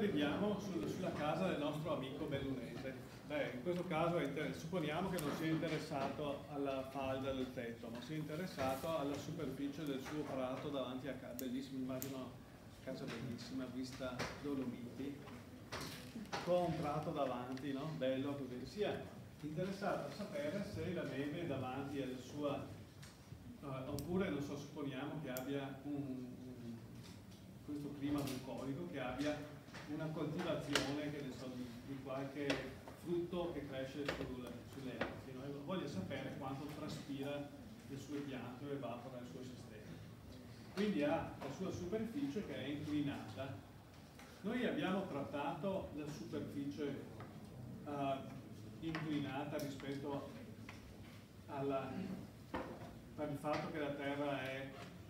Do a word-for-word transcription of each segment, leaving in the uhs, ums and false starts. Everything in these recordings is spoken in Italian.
arriviamo sul, sulla casa del nostro amico bellunese. Beh, in questo caso è supponiamo che non sia interessato alla falda del tetto, ma sia interessato alla superficie del suo prato davanti a casa. Bellissimo, immagino casa bellissima, vista Dolomiti, con un prato davanti, no? Bello così. Sia interessato a sapere se la neve è davanti alla sua, uh, oppure, non so, supponiamo che abbia un, un, questo clima bucolico, che abbia una coltivazione, che ne so, di, di qualche frutto che cresce sul, sulle erbe. No? Voglio sapere quanto traspira le sue piante o evapora il suo sistema. Quindi ha la sua superficie che è inclinata. Noi abbiamo trattato la superficie uh, inclinata rispetto alla, per il fatto che la Terra è,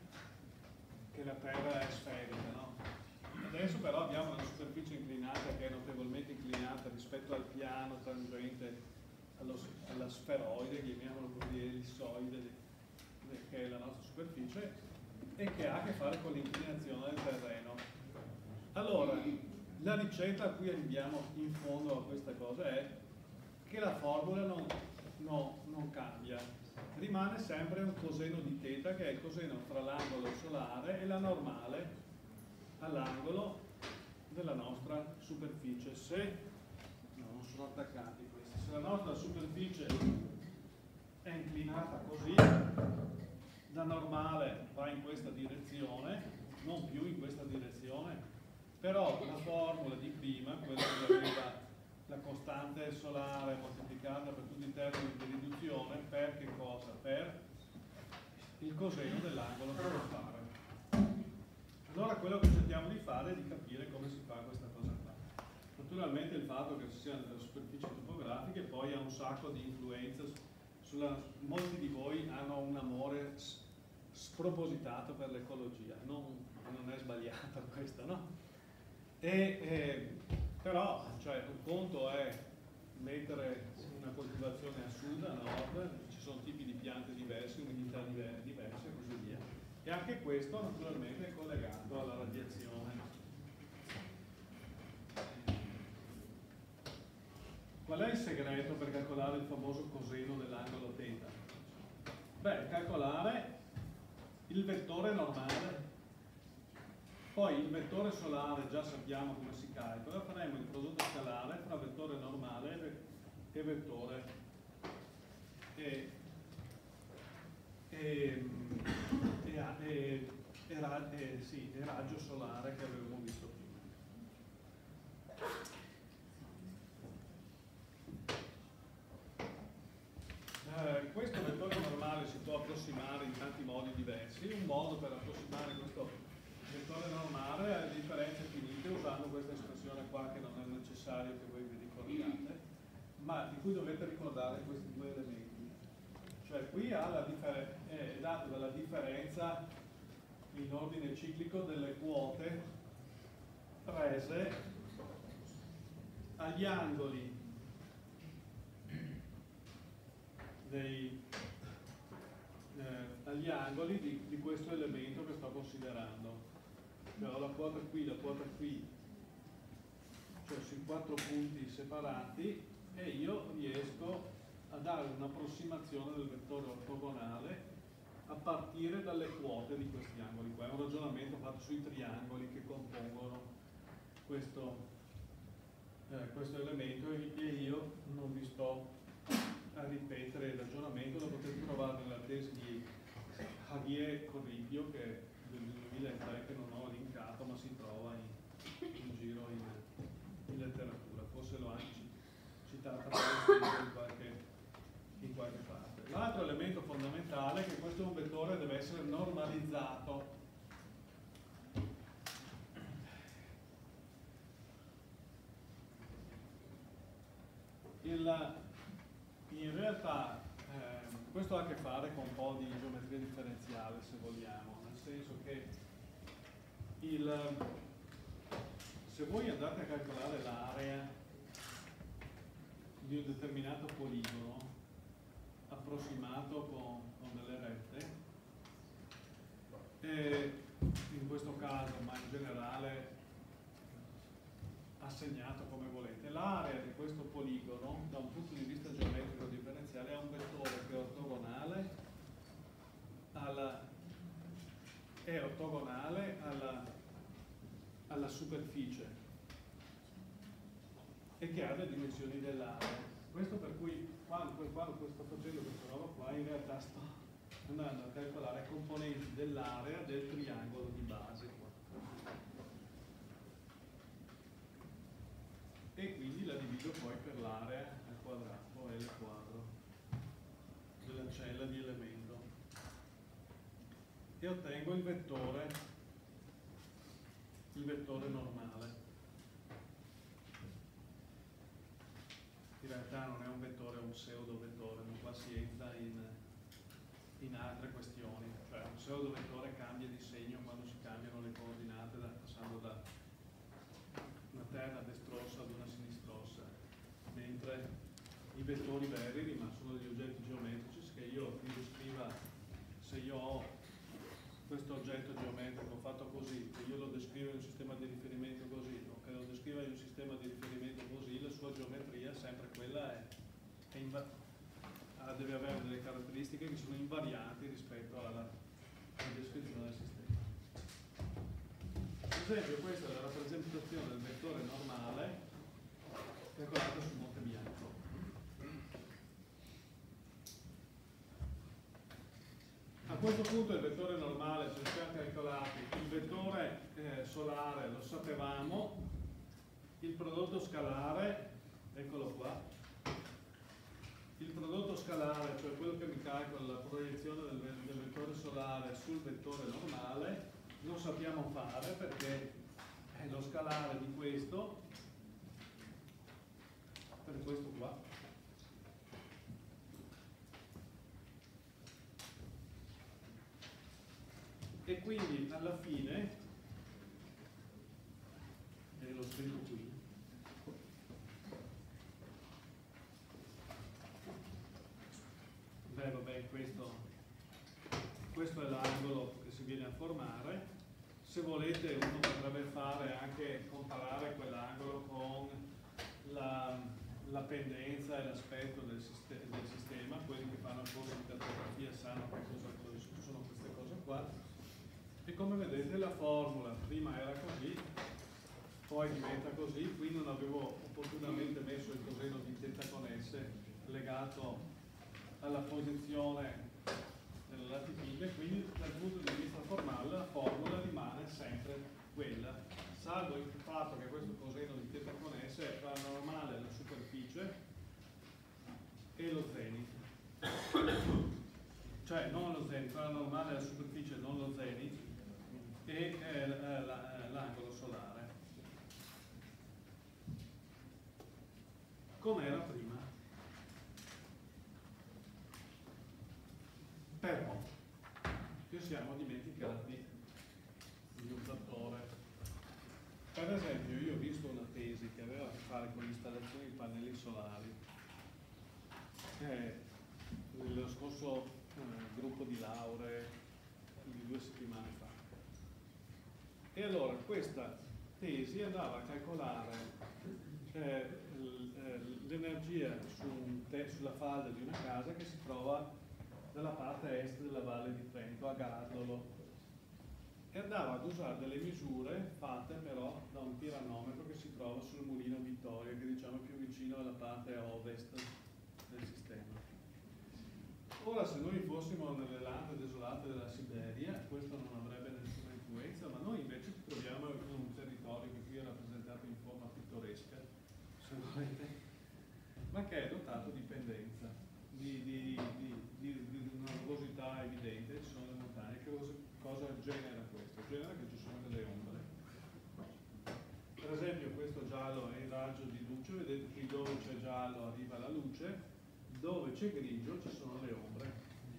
che la terra è sferica, no? Adesso però abbiamo una superficie inclinata che è notevolmente inclinata rispetto al piano tangente allo, alla sferoide, chiamiamolo così, ellissoide, che è la nostra superficie, e che ha a che fare con l'inclinazione del terreno. Allora, la ricetta a cui arriviamo in fondo a questa cosa è che la formula non, no, non cambia, rimane sempre un coseno di θ, che è il coseno tra l'angolo solare e la normale all'angolo della nostra superficie. Se no, non sono attaccati questi, se la nostra superficie è inclinata così, la normale va in questa direzione, non più in questa direzione, però la formula di prima, quella che aveva la costante solare moltiplicata per tutti i termini di riduzione, per che cosa? Per il coseno dell'angolo solare. Allora quello che cerchiamo di fare è di capire come si fa questa cosa qua. Naturalmente il fatto che ci siano delle superfici topografiche poi ha un sacco di influenza sulla, molti di voi hanno un amore spropositato per l'ecologia, non, non è sbagliato questo, no? E, e, però cioè, un conto è mettere una coltivazione a sud, a nord, ci sono tipi di piante diverse, umidità diverse e così via. E anche questo naturalmente è collegato alla radiazione. Qual è il segreto per calcolare il famoso coseno dell'angolo θ? Beh, calcolare il vettore normale, poi il vettore solare già sappiamo come si calcola, faremo il prodotto scalare tra vettore normale e vettore e, e, e, e, e, e, sì, e raggio solare che avevamo visto prima. Eh, questo vettore normale si può approssimare in tanti modi diversi. Un modo per approssimare questo vettore normale ha differenze finite usando questa espressione qua, che non è necessario che voi vi ricordiate, ma di cui dovete ricordare questi due elementi. Cioè qui ha la è dato dalla differenza in ordine ciclico delle quote prese agli angoli dei, eh, agli angoli di, di questo elemento che sto considerando. Cioè ho la quota qui, la quota qui, cioè sui quattro punti separati, e io riesco a dare un'approssimazione del vettore ortogonale a partire dalle quote di questi angoli qua. È un ragionamento fatto sui triangoli che compongono questo, eh, questo elemento, e io non vi sto a ripetere il ragionamento, lo potete trovare nella tesi di Javier Corripio, che è del duemilatré, che non ho linkato ma si trova in, in giro in, in letteratura, forse l'ho anche citata in qualche, in qualche parte. L'altro elemento fondamentale è che questo un vettore deve essere normalizzato. Il, in realtà eh, questo ha a che fare con un po' di geometria differenziale, se vogliamo, nel senso che il, se voi andate a calcolare l'area di un determinato poligono approssimato con, con delle rette, e in questo caso, ma in generale assegnato come volete. L'area di questo poligono, da un punto di vista geometrico differenziale, è un vettore che è ortogonale alla, è ortogonale alla, alla superficie e che ha le dimensioni dell'area. Questo per cui quando, quando sto facendo questa roba qua, in realtà sto andando a calcolare componenti dell'area del triangolo di base. E quindi la divido poi per l'area al quadrato, L quadro, della cella di elemento. E ottengo il vettore, il vettore normale. In realtà non è un vettore, è un pseudo vettore, ma qua si entra in, in altre questioni. Cioè un pseudo vettore cambia di segno quando si cambiano le coordinate, da, passando da una terna destrossa ad una sinistrossa, mentre i vettori veri rimangono degli oggetti geometrici che io li descriva, se io ho questo oggetto geometrico fatto così, che io lo descrivo in un sistema di riferimento così, o che lo descriva in un sistema di riferimento così, la sua geometria, sempre quella, è, è ah, deve avere delle caratteristiche che sono invarianti rispetto alla, alla descrizione del sistema. Per esempio, questa è la rappresentazione del vettore normale calcolato su Monte Bianco. A questo punto il vettore normale, se siamo calcolati, il vettore eh, solare lo sapevamo, il prodotto scalare, eccolo qua, il prodotto scalare, cioè quello che mi calcola la proiezione del, del vettore solare sul vettore normale, lo sappiamo fare perché è lo scalare di questo per questo qua. E quindi alla fine, e lo scrivo qui, beh vabbè, questo, questo è l'angolo che si viene a formare. Se volete uno potrebbe fare anche comparare quell'angolo con la, la pendenza e l'aspetto del, sistema, del sistema, quelli che fanno corsi di cartografia sanno che cosa sono queste cose qua. E come vedete la formula prima era così, poi diventa così. Qui non avevo opportunamente messo il coseno di θ con S legato alla posizione della latitudine, quindi dal punto di vista formale la formula rimane sempre quella, salvo il fatto che questo coseno di θ con S è tra la normale alla superficie e lo zenith, cioè non lo zenith, tra la normale alla superficie e non lo zenith, e eh, l'angolo solare, come era prima. Però ci siamo dimenticati di un fattore. Per esempio, io ho visto una tesi che aveva a che fare con l'installazione di pannelli solari eh, nello scorso eh, gruppo di lauree di due settimane fa. E allora questa tesi andava a calcolare eh, l'energia su sulla falda di una casa che si trova dalla parte est della Valle di Trento, a Gardolo, e andava ad usare delle misure fatte però da un pirannometro che si trova sul mulino Vittorio, che diciamo è più vicino alla parte ovest del sistema. Ora, se noi fossimo nelle lande desolate della Siberia, questo non avrebbe nessuna influenza, ma noi invece ci troviamo in un territorio che qui è rappresentato in forma pittoresca, se volete, ma che è dotato di pendenza, di, di, di, di, di una rugosità evidente. Ci sono le montagne. Che cosa, cosa genera questo? Genera che ci sono delle ombre. Per esempio questo giallo è il raggio di luce, vedete qui dove c'è giallo arriva la luce, dove c'è grigio ci sono le ombre.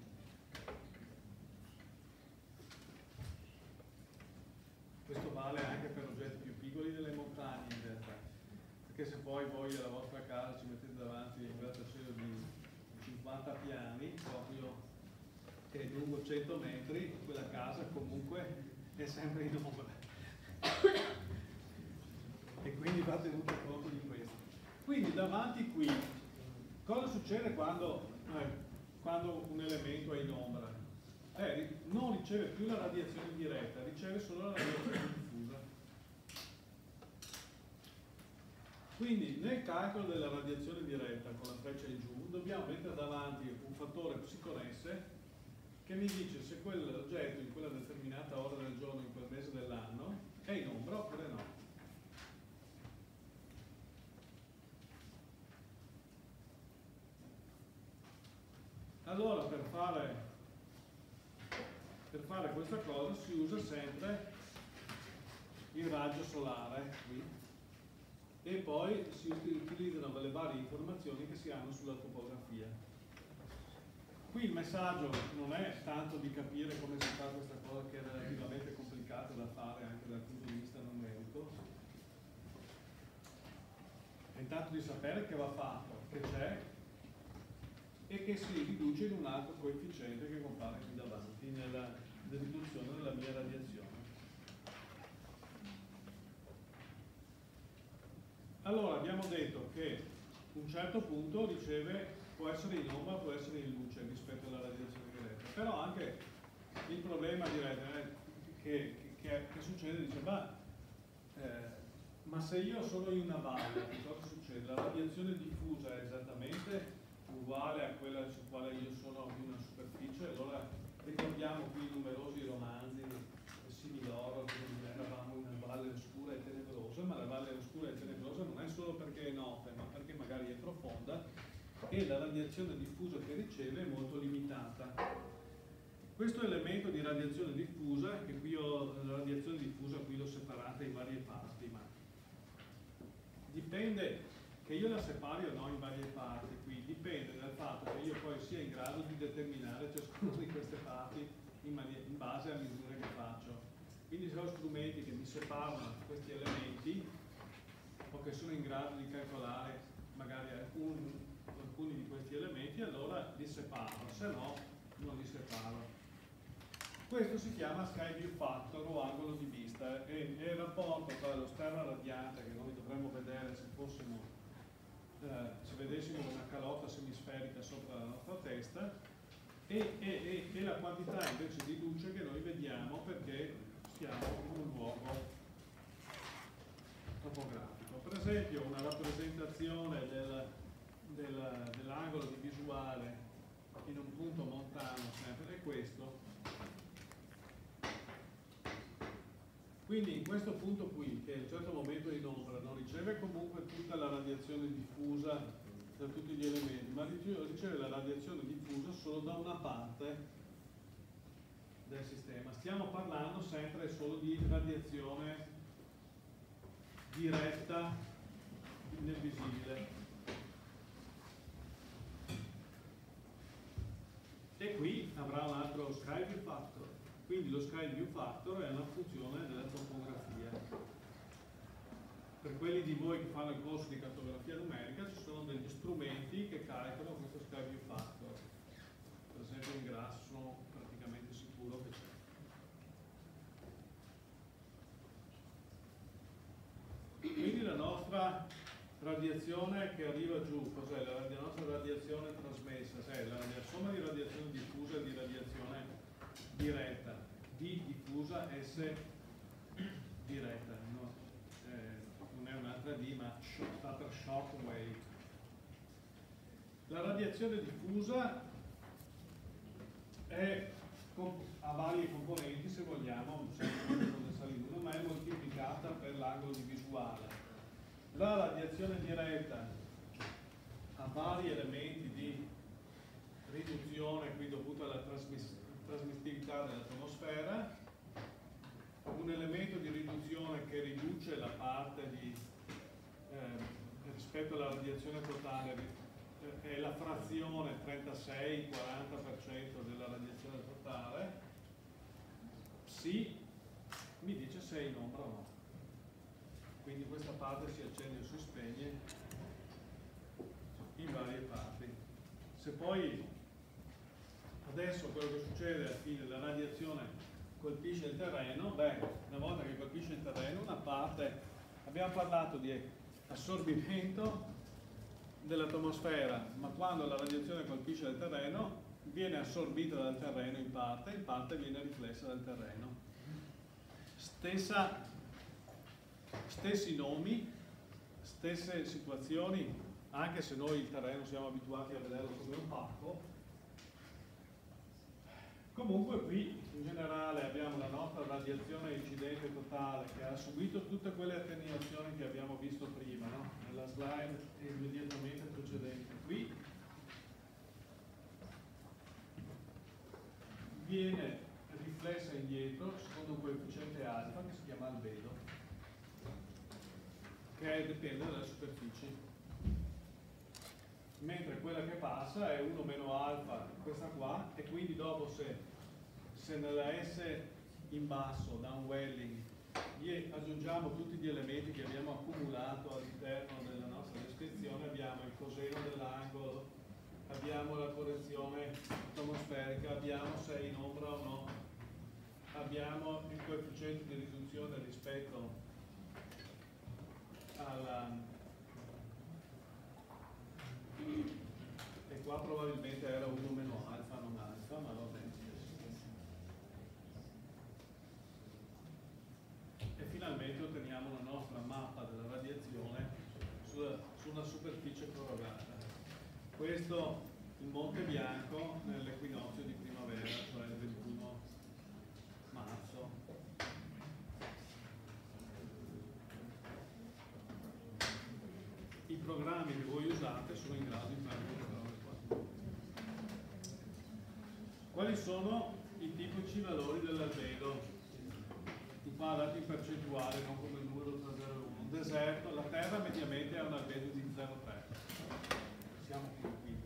Questo vale anche per oggetti più piccoli delle montagne in realtà, perché se poi voi alla vostra casa ci mettete davanti un grattacielo di cinquanta piani, proprio che è lungo cento metri, quella casa comunque è sempre in ombra. e quindi va tenuto conto di questo. Quindi davanti qui, cosa succede quando, eh, quando un elemento è in ombra? Eh, non riceve più la radiazione diretta, riceve solo la radiazione diffusa. Quindi nel calcolo della radiazione diretta con la freccia in giù dobbiamo mettere davanti un fattore psiconesse che mi dice se quell'oggetto in quella determinata ora del giorno, in quel mese dell'anno, è in ombra oppure no. Allora per fare, per fare questa cosa si usa sempre il raggio solare qui e poi si utilizzano delle varie informazioni che si hanno sulla topografia. Qui il messaggio non è tanto di capire come si fa questa cosa, che è relativamente complicata da fare anche dal punto di vista numerico, è intanto di sapere che va fatto, che c'è e che si riduce in un altro coefficiente che compare qui davanti nella riduzione della mia radiazione. Allora abbiamo detto che un certo punto riceve, può essere in ombra, può essere in luce rispetto alla radiazione diretta, però anche il problema direi che, che, che succede, dice ma, eh, ma se io sono in una valle, cosa succede? La radiazione diffusa è esattamente uguale a quella su quale io sono in una superficie. Allora ricordiamo qui numerosi romanzi simili horror, dove eravamo in una valle oscura e tenebrosa, ma la valle oscura e tenebrosa non è solo perché è notte, ma perché magari è profonda e la radiazione diffusa che riceve è molto limitata. Questo elemento di radiazione diffusa, che qui ho, la radiazione diffusa qui l'ho separata in varie parti, ma dipende che io la separi o no in varie parti, qui dipende dal fatto che io poi sia in grado di determinare ciascuna di queste parti in, in base a misure che faccio. Quindi se ho strumenti che mi separano questi elementi o che sono in grado di calcolare magari alcuni, alcuni di questi elementi, allora li separo, se no non li separo. Questo si chiama sky view factor o angolo di vista, è il rapporto tra lo sterno radiante che noi dovremmo vedere se fossimo, eh, se vedessimo una calotta semisferica sopra la nostra testa e, e, e la quantità invece di luce che noi vediamo perché siamo in un luogo topografico. Per esempio una rappresentazione del, del, dell'angolo di visuale in un punto montano sempre è questo. Quindi in questo punto qui, che a un certo momento è in ombra, non riceve comunque tutta la radiazione diffusa da tutti gli elementi, ma riceve la radiazione diffusa solo da una parte del sistema. Stiamo parlando sempre e solo di radiazione diretta nel visibile. E qui avrà un altro sky view factor. Quindi lo sky view factor è una funzione della topografia. Per quelli di voi che fanno il corso di cartografia numerica ci sono degli strumenti che calcolano questo sky view factor. Per esempio in grasso sono praticamente sicuro che c'è. Quindi la nostra radiazione che arriva giù, cos'è? La, la nostra radiazione trasmessa, cioè la, la somma di radiazione diffusa e di radiazione diretta, D diffusa, S diretta, no? eh, non è un'altra D ma sta per shock wave. La radiazione diffusa è, ha varie componenti se vogliamo, ma è moltiplicata per l'angolo di visuale. La radiazione diretta ha vari elementi di riduzione qui dovuta alla trasmissione trasmittività dell'atmosfera, un elemento di riduzione che riduce la parte di, eh, rispetto alla radiazione totale, eh, è la frazione trentasei quaranta per cento della radiazione totale, sì, mi dice se è in ombra o no. Quindi questa parte si accende o si spegne in varie parti. Se poi adesso quello che succede alla fine, la radiazione colpisce il terreno, beh, una volta che colpisce il terreno, una parte abbiamo parlato di assorbimento dell'atmosfera, ma quando la radiazione colpisce il terreno viene assorbita dal terreno in parte, in parte viene riflessa dal terreno. Stessa, stessi nomi, stesse situazioni, anche se noi il terreno siamo abituati a vederlo come opaco. Comunque qui in generale abbiamo la nostra radiazione incidente totale che ha subito tutte quelle attenuazioni che abbiamo visto prima, no? Nella slide immediatamente precedente. Qui viene riflessa indietro secondo un coefficiente alfa che si chiama albedo, che dipende dalle superfici, mentre quella che passa è uno meno alfa, questa qua, e quindi dopo se, se nella S in basso, downwelling, gli aggiungiamo tutti gli elementi che abbiamo accumulato all'interno della nostra descrizione, abbiamo il coseno dell'angolo, abbiamo la correzione atmosferica, abbiamo se è in ombra o no, abbiamo il coefficiente di riduzione rispetto alla... e qua probabilmente era uno meno alfa, non alfa, ma va bene. E finalmente otteniamo la nostra mappa della radiazione su, su una superficie corrugata. Questo il Monte Bianco nell'equinozio di primavera, cioè il ventuno marzo. I programmi che voi usate sono in grado di fare queste robe qua. Quali sono i tipici valori dell'albedo? Di qua dati in percentuale, non come il numero tre zero uno. Un deserto, la Terra mediamente ha un albedo di zero virgola tre. Siamo qui quindi.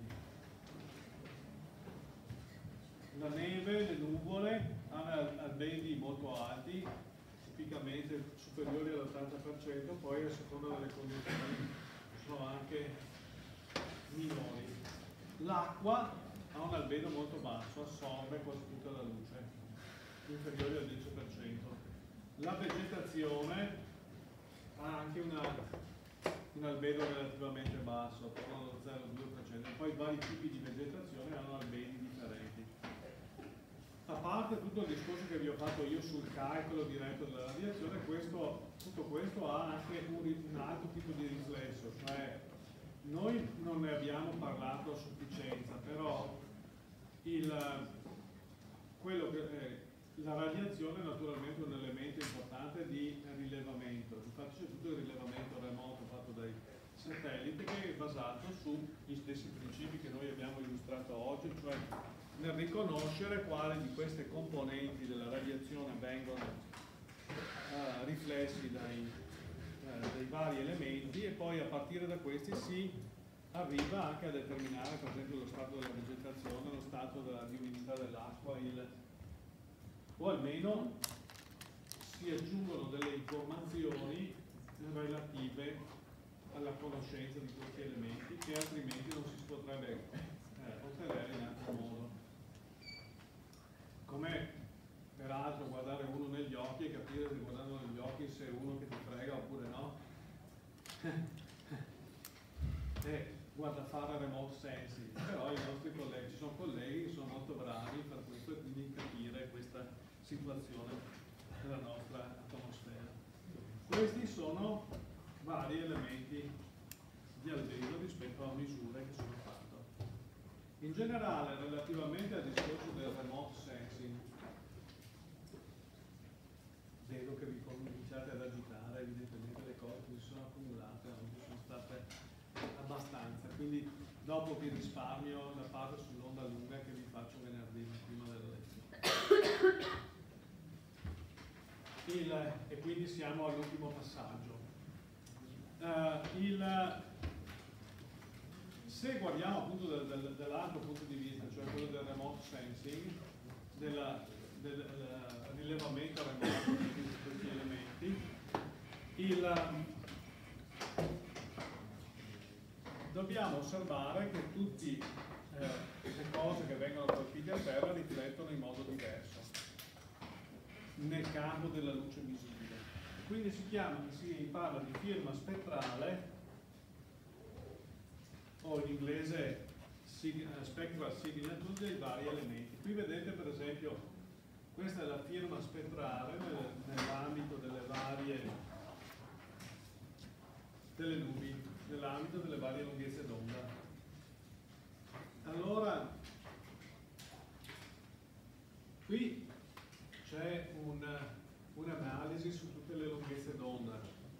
La neve, le nuvole hanno albedi molto alti, tipicamente superiori all'ottanta per cento, poi a seconda delle condizioni sono anche minori. L'acqua ha un albedo molto basso, assorbe quasi tutta la luce, inferiore al dieci per cento. La vegetazione ha anche una, un albedo relativamente basso, attorno allo zero virgola due per cento. Poi vari tipi di vegetazione hanno albedi differenti. A parte tutto il discorso che vi ho fatto io sul calcolo diretto della radiazione, questo, tutto questo ha anche un, un altro tipo di riflesso, cioè noi non ne abbiamo parlato a sufficienza, però il, quello che, eh, la radiazione è naturalmente un elemento importante di rilevamento, infatti c'è tutto il rilevamento remoto fatto dai satelliti che è basato sugli stessi principi che noi abbiamo illustrato oggi, cioè nel riconoscere quali di queste componenti della radiazione vengono uh, riflessi dai, uh, dai vari elementi, e poi a partire da questi si arriva anche a determinare per esempio lo stato della vegetazione, lo stato della di umidità dell'acqua, o almeno si aggiungono delle informazioni relative alla conoscenza di questi elementi che altrimenti non si potrebbe eh, ottenere in altro modo. Com'è peraltro guardare uno negli occhi e capire guardando negli occhi se è uno che ti frega oppure no? E guarda fare remote sensing, però i nostri colleghi, ci sono colleghi che sono molto bravi per questo e quindi capire questa situazione della nostra atmosfera. Questi sono vari elementi di albedo rispetto a misure che sono fatte. In generale, relativamente al discorso del remote sensing, vedo che vi cominciate ad agitare, evidentemente le cose che si sono accumulate oggi sono state abbastanza, quindi dopo vi risparmio la parte sull'onda lunga che vi faccio venerdì prima della lezione. Il, e quindi siamo all'ultimo passaggio. Uh, il, se guardiamo appunto del, del, dall'altro punto di vista, cioè quello del remote sensing, della, del, del rilevamento remoto di questi elementi, il, dobbiamo osservare che tutte eh, le cose che vengono colpite a terra riflettono in modo diverso nel campo della luce visibile. quindi si chiama, si parla di firma spettrale, o in inglese spectral signature, dei vari elementi. Qui vedete per esempio, questa è la firma spettrale nel, nell'ambito delle varie delle nubi, nell'ambito delle varie lunghezze d'onda. Allora, qui c'è un'analisi un su tutte le lunghezze d'onda.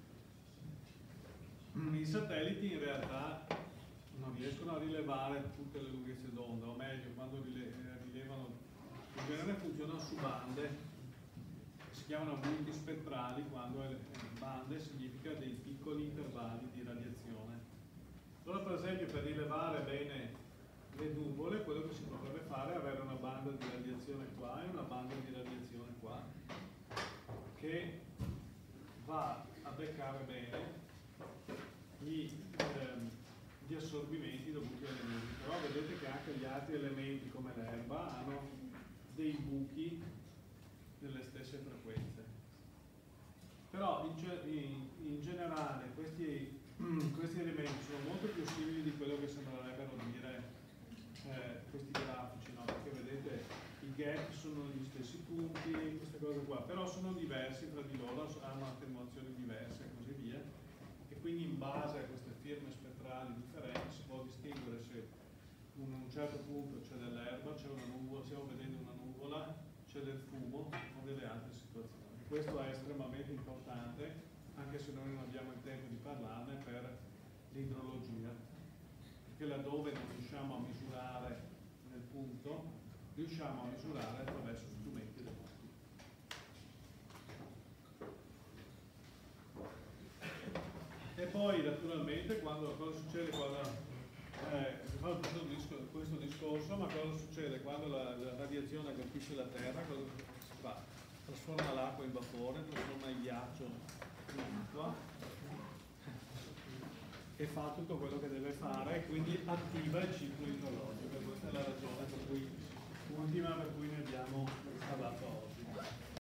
I satelliti in realtà non riescono a rilevare tutte le lunghezze d'onda, o meglio, quando rilevano, in genere funzionano su bande, si chiamano multispettrali, quando è bande significa dei piccoli intervalli di radiazione. Allora per esempio per rilevare bene le nuvole, quello che si potrebbe fare è avere una banda di radiazione qua e una banda di radiazione qua, che va a beccare bene gli, ehm, gli assorbimenti dovuti alle nubi. Però vedete che anche gli altri elementi come l'erba hanno dei buchi nelle stesse frequenze. Però in, in, in generale questi, questi elementi sono molto più simili di quello che sembrerebbero dire eh, questi grafici, no? Perché vedete i gap sono gli stessi punti, queste cose qua, però sono diversi tra di loro, hanno attenuazioni diverse e così via, e quindi in base a queste firme spettrali differenti si può distinguere se in un certo punto c'è dell'erba, c'è una nuvola, stiamo vedendo una nuvola, c'è del fumo o delle altre situazioni. Questo è estremamente importante, anche se noi non abbiamo il tempo di parlarne, per l'idrologia, perché laddove non riusciamo a misurare nel punto, riusciamo a misurare attraverso strumenti del punto. E poi naturalmente quando, cosa succede quando eh, fa questo, discorso, questo discorso, ma cosa succede quando la, la radiazione colpisce la Terra? Cosa si fa? Trasforma l'acqua in vapore, trasforma il ghiaccio in acqua e fa tutto quello che deve fare e quindi attiva il ciclo idrologico. Questa è la ragione per cui, ultima per cui ne abbiamo parlato oggi.